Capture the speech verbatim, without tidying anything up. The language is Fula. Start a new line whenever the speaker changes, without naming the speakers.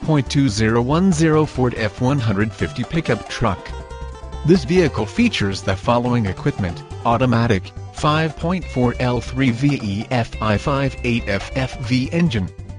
point two zero one zero Ford F one fifty pickup truck. This vehicle features the following equipment: automatic, five point four L three V E F I V eight F F V engine,